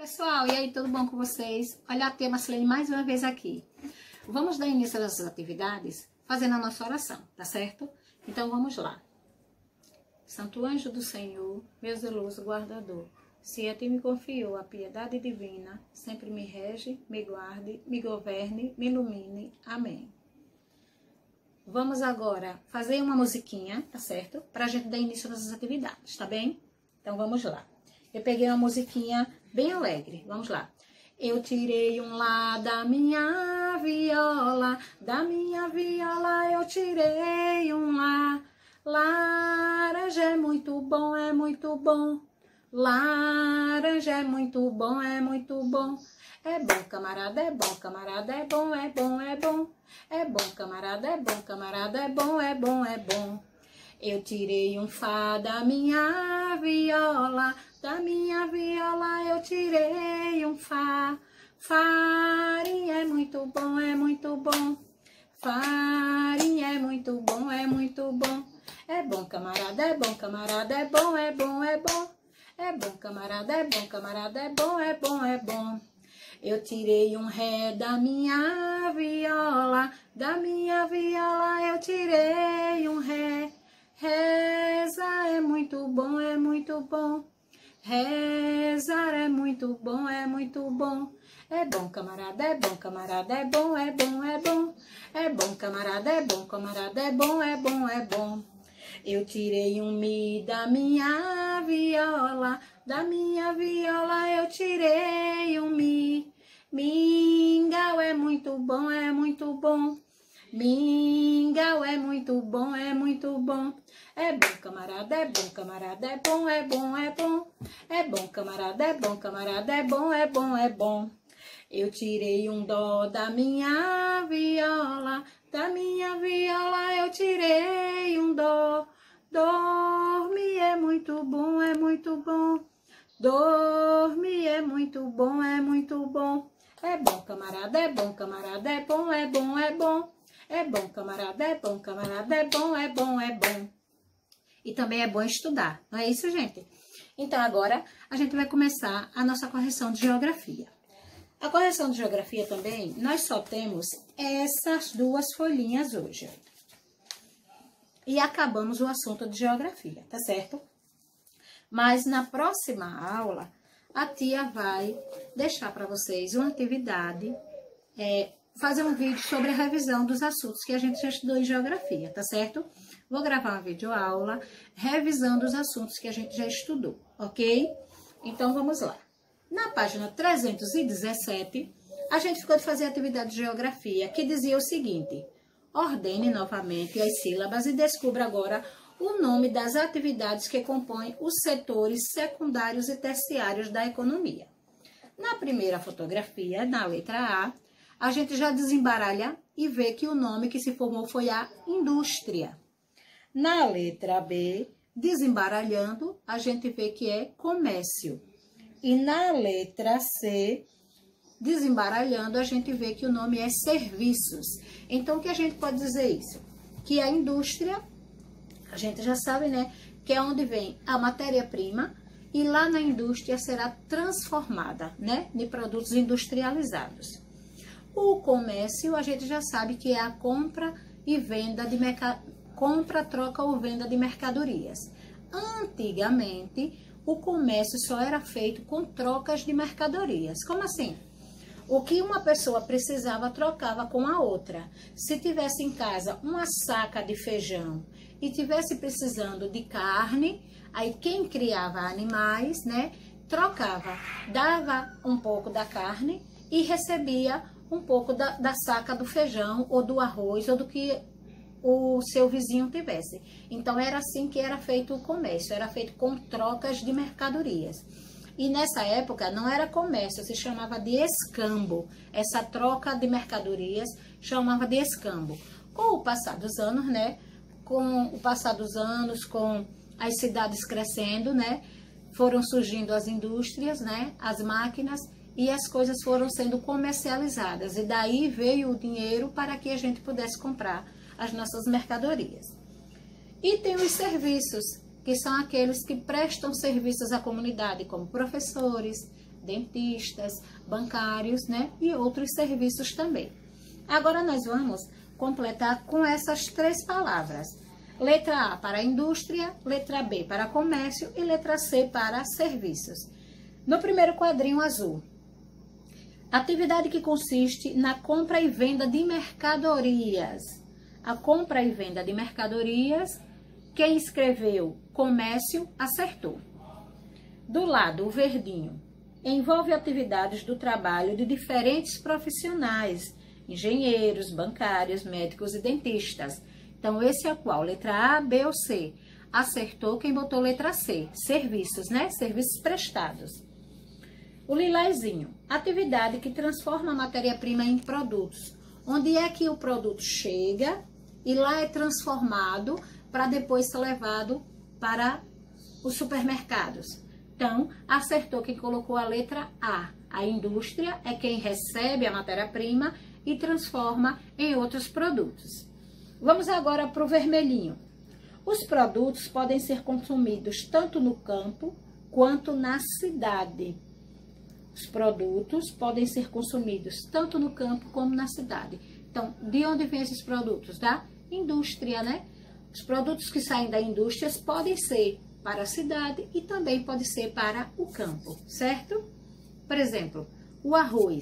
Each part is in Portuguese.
Pessoal, e aí, tudo bom com vocês? Olha a tia Marcelene mais uma vez aqui. Vamos dar início às nossas atividades fazendo a nossa oração, tá certo? Então vamos lá. Santo anjo do Senhor, meu zeloso guardador, se a ti me confiou a piedade divina, sempre me rege, me guarde, me governe, me ilumine. Amém. Vamos agora fazer uma musiquinha, tá certo? Pra gente dar início às nossas atividades, tá bem? Então vamos lá. Eu peguei uma musiquinha bem alegre. Vamos lá. Eu tirei um lá da minha viola eu tirei um lá. Laranja é muito bom, é muito bom. Laranja é muito bom, é muito bom. É bom, camarada, é bom, camarada, é bom, é bom, é bom. É bom, camarada, é bom, camarada, é bom, é bom, é bom. Eu tirei um fá da minha viola eu tirei um fá. Farinha é muito bom, é muito bom. Farinha é muito bom, é muito bom. É bom, camarada, é bom, camarada, é bom, é bom, é bom. É bom, camarada, é bom, camarada, é bom, é bom, é bom. Eu tirei um ré da minha viola eu tirei um ré. Rezar é muito bom, é muito bom. Rezar é muito bom, é muito bom. É bom, camarada, é bom, camarada, é bom, é bom, é bom. É bom, camarada, é bom, camarada, é bom, é bom, é bom. Eu tirei um mi da minha viola eu tirei um mi. Mingau é muito bom, é muito bom. Mingau é muito bom, é muito bom. É bom, camarada, é bom, camarada, é bom, é bom, é bom. É bom, camarada, é bom, camarada, é bom, é bom, é bom. Eu tirei um dó da minha viola eu tirei um dó. Dormir é muito bom, é muito bom. Dormir é muito bom, é muito bom. É bom, camarada, é bom, camarada, é bom, é bom, é bom. É bom, camarada, é bom, camarada, é bom, é bom, é bom. E também é bom estudar, não é isso, gente? Então, agora, a gente vai começar a nossa correção de geografia. A correção de geografia também, nós só temos essas duas folhinhas hoje. E acabamos o assunto de geografia, tá certo? Mas na próxima aula, a tia vai deixar para vocês uma atividade, fazer um vídeo sobre a revisão dos assuntos que a gente já estudou em geografia, tá certo? Vou gravar uma videoaula revisando os assuntos que a gente já estudou, ok? Então, vamos lá. Na página 317, a gente ficou de fazer a atividade de geografia, que dizia o seguinte: ordene novamente as sílabas e descubra agora o nome das atividades que compõem os setores secundários e terciários da economia. Na primeira fotografia, na letra A gente já desembaralha e vê que o nome que se formou foi a indústria. Na letra B, desembaralhando, a gente vê que é comércio. E na letra C, desembaralhando, a gente vê que o nome é serviços. Então, o que a gente pode dizer isso? Que a indústria, a gente já sabe, né, que é onde vem a matéria-prima e lá na indústria será transformada, né, em produtos industrializados. O comércio, a gente já sabe que é a compra e venda de compra, troca ou venda de mercadorias. Antigamente, o comércio só era feito com trocas de mercadorias. Como assim? O que uma pessoa precisava, trocava com a outra. Se tivesse em casa uma saca de feijão e tivesse precisando de carne, aí quem criava animais, né, trocava, dava um pouco da carne e recebia um pouco da saca do feijão ou do arroz ou do que o seu vizinho tivesse. Então, era assim que era feito o comércio, era feito com trocas de mercadorias. E nessa época não era comércio, se chamava de escambo. Essa troca de mercadorias chamava de escambo. Com o passar dos anos, né? Com o passar dos anos, com as cidades crescendo, né? Foram surgindo as indústrias, né? As máquinas e as coisas foram sendo comercializadas. E daí veio o dinheiro para que a gente pudesse comprar as nossas mercadorias. E tem os serviços, que são aqueles que prestam serviços à comunidade, como professores, dentistas, bancários, né? E outros serviços também. Agora nós vamos completar com essas 3 palavras. Letra A para indústria, letra B para comércio e letra C para serviços. No primeiro quadrinho azul, atividade que consiste na compra e venda de mercadorias. A compra e venda de mercadorias, quem escreveu comércio acertou. Do lado, o verdinho, envolve atividades do trabalho de diferentes profissionais, engenheiros, bancários, médicos e dentistas. Então, esse é o qual? Letra A, B ou C? Acertou quem botou letra C, serviços, né? Serviços prestados. O lilazinho, atividade que transforma a matéria-prima em produtos. Onde é que o produto chega e lá é transformado para depois ser levado para os supermercados. Então, acertou quem colocou a letra A. A indústria é quem recebe a matéria-prima e transforma em outros produtos. Vamos agora para o vermelhinho. Os produtos podem ser consumidos tanto no campo quanto na cidade. Os produtos podem ser consumidos tanto no campo como na cidade. Então, de onde vêm esses produtos? Da indústria, né? Os produtos que saem da indústria podem ser para a cidade e também pode ser para o campo, certo? Por exemplo, o arroz,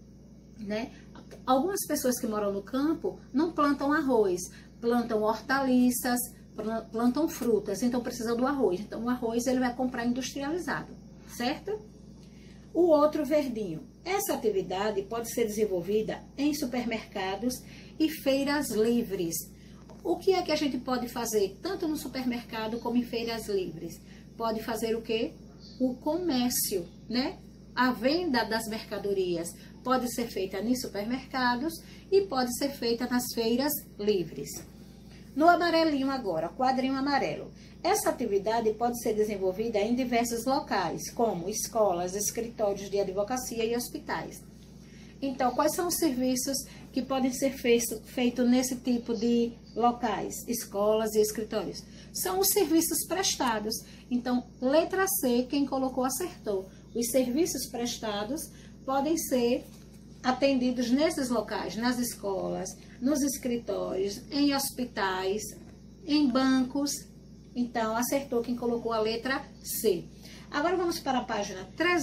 né? Algumas pessoas que moram no campo não plantam arroz, plantam hortaliças, plantam frutas, então precisa do arroz. Então, o arroz ele vai comprar industrializado, certo? O outro verdinho. Essa atividade pode ser desenvolvida em supermercados e feiras livres. O que é que a gente pode fazer tanto no supermercado como em feiras livres? Pode fazer o quê? O comércio, né? A venda das mercadorias pode ser feita nos supermercados e pode ser feita nas feiras livres. No amarelinho agora, quadrinho amarelo. Essa atividade pode ser desenvolvida em diversos locais, como escolas, escritórios de advocacia e hospitais. Então, quais são os serviços que podem ser feitos nesse tipo de locais, escolas e escritórios? São os serviços prestados. Então, letra C, quem colocou acertou. Os serviços prestados podem ser atendidos nesses locais, nas escolas, nos escritórios, em hospitais, em bancos. Então, acertou quem colocou a letra C. Agora, vamos para a página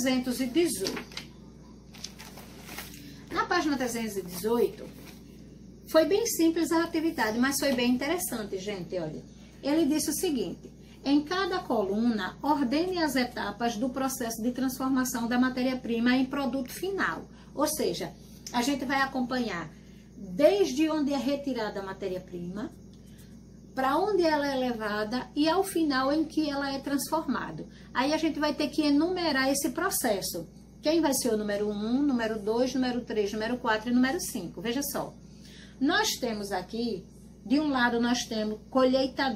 318. Na página 318, foi bem simples a atividade, mas foi bem interessante, gente, olha. Ele disse o seguinte: em cada coluna, ordene as etapas do processo de transformação da matéria-prima em produto final. Ou seja, a gente vai acompanhar desde onde é retirada a matéria-prima, para onde ela é levada e ao final em que ela é transformada. Aí a gente vai ter que enumerar esse processo. Quem vai ser o número 1, número 2, número 3, número 4 e número 5? Veja só. Nós temos aqui, de um lado nós temos colheita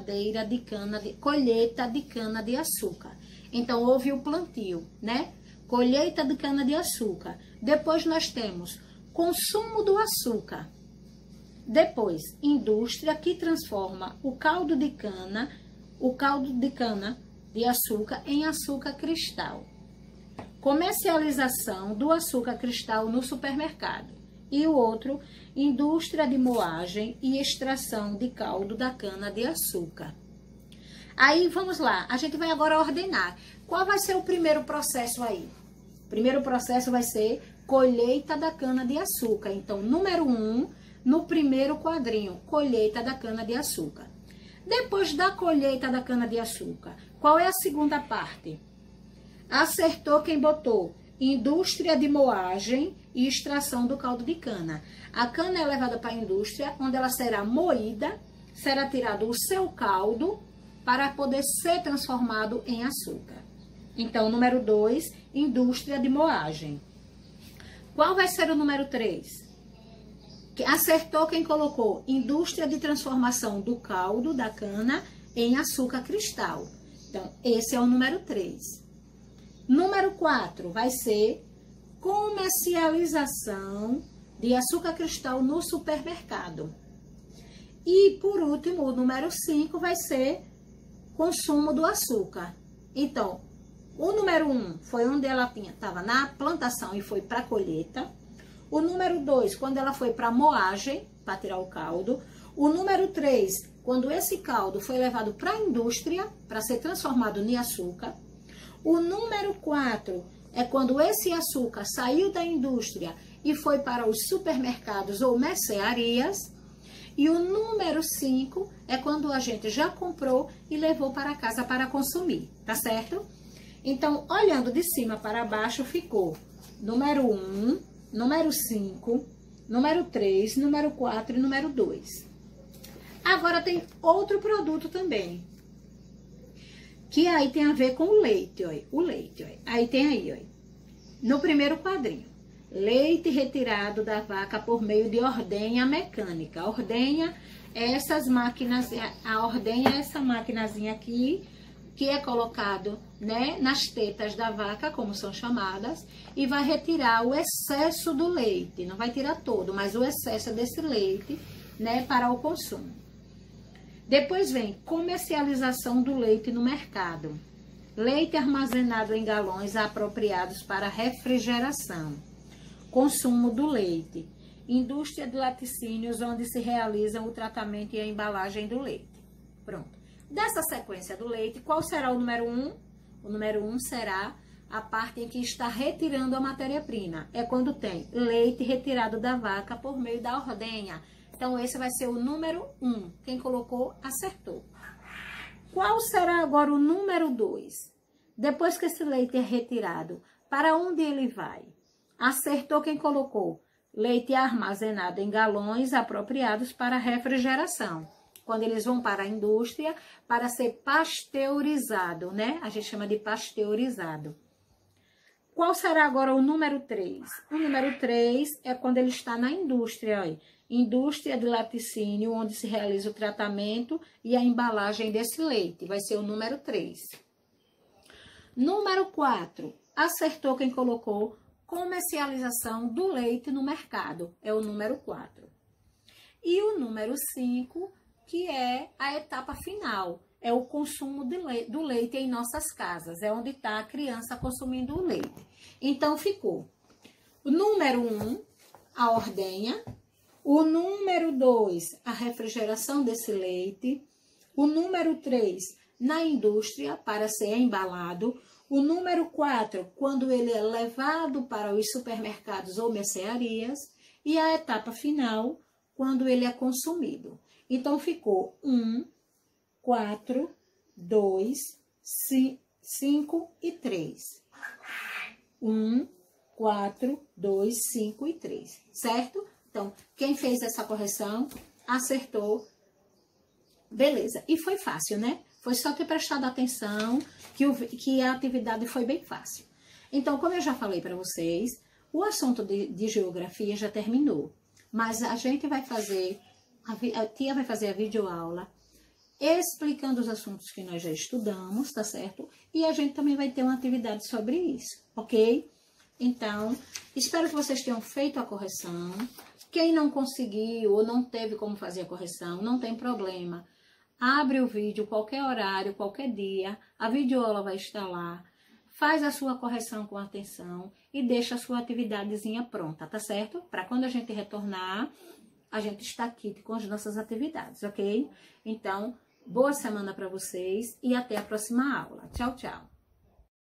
de cana de açúcar. Então, houve o plantio, né? Colheita de cana de açúcar. Depois nós temos consumo do açúcar. Depois, indústria que transforma o caldo de cana de açúcar em açúcar cristal. Comercialização do açúcar cristal no supermercado. E o outro, indústria de moagem e extração de caldo da cana de açúcar. Aí, vamos lá, a gente vai agora ordenar. Qual vai ser o primeiro processo aí? O primeiro processo vai ser colheita da cana de açúcar. Então, número 1, no primeiro quadrinho, colheita da cana de açúcar. Depois da colheita da cana de açúcar, qual é a segunda parte? Acertou quem botou indústria de moagem e extração do caldo de cana. A cana é levada para a indústria, onde ela será moída, será tirado o seu caldo para poder ser transformado em açúcar. Então, número 2, indústria de moagem. Qual vai ser o número 3? Acertou quem colocou indústria de transformação do caldo da cana em açúcar cristal. Então, esse é o número 3. Número 4 vai ser comercialização de açúcar cristal no supermercado. E, por último, o número 5 vai ser consumo do açúcar. Então, O número 1 foi onde ela estava na plantação e foi para colheita. O número 2, quando ela foi para moagem, para tirar o caldo. O número 3, quando esse caldo foi levado para a indústria, para ser transformado em açúcar. O número 4 é quando esse açúcar saiu da indústria e foi para os supermercados ou mercearias. E o número 5 é quando a gente já comprou e levou para casa para consumir, tá certo? Então, olhando de cima para baixo, ficou número 1, número 5, número 3, número 4 e número 2. Agora tem outro produto também, que aí tem a ver com o leite, ó. O leite, ó. Aí tem aí, ó, no primeiro quadrinho. Leite retirado da vaca por meio de ordenha mecânica. A ordenha é essas máquinas, a ordenha é essa maquinazinha aqui, que é colocado, né, nas tetas da vaca, como são chamadas, e vai retirar o excesso do leite. Não vai tirar todo, mas o excesso desse leite, né, para o consumo. Depois vem comercialização do leite no mercado. Leite armazenado em galões apropriados para refrigeração. Consumo do leite. Indústria de laticínios, onde se realizam o tratamento e a embalagem do leite. Pronto. Dessa sequência do leite, qual será o número 1? O número 1 será a parte em que está retirando a matéria-prima. É quando tem leite retirado da vaca por meio da ordenha. Então, esse vai ser o número 1. Quem colocou, acertou. Qual será agora o número 2? Depois que esse leite é retirado, para onde ele vai? Acertou quem colocou. Leite armazenado em galões apropriados para refrigeração. Quando eles vão para a indústria, para ser pasteurizado, né? A gente chama de pasteurizado. Qual será agora o número 3? O número 3 é quando ele está na indústria, ó. Indústria de laticínio, onde se realiza o tratamento e a embalagem desse leite. Vai ser o número 3. Número 4. Acertou quem colocou comercialização do leite no mercado. É o número 4. E o número 5, que é a etapa final. É o consumo do leite em nossas casas. É onde está a criança consumindo o leite. Então, ficou o número 1, a ordenha. O número 2, a refrigeração desse leite. O número 3, na indústria, para ser embalado. O número 4, quando ele é levado para os supermercados ou mercearias. E a etapa final, quando ele é consumido. Então, ficou 1, 4, 2, 5 e 3. 1, 4, 2, 5 e 3, certo? Então, quem fez essa correção, acertou. Beleza. E foi fácil, né? Foi só ter prestado atenção que a atividade foi bem fácil. Então, como eu já falei para vocês, o assunto de geografia já terminou. Mas a gente vai fazer, a tia vai fazer a videoaula explicando os assuntos que nós já estudamos, tá certo? E a gente também vai ter uma atividade sobre isso, ok? Então, espero que vocês tenham feito a correção. Quem não conseguiu ou não teve como fazer a correção, não tem problema. Abre o vídeo qualquer horário, qualquer dia, a videoaula vai estar lá. Faz a sua correção com atenção e deixa a sua atividadezinha pronta, tá certo? Para quando a gente retornar, a gente está aqui com as nossas atividades, ok? Então, boa semana para vocês e até a próxima aula. Tchau, tchau!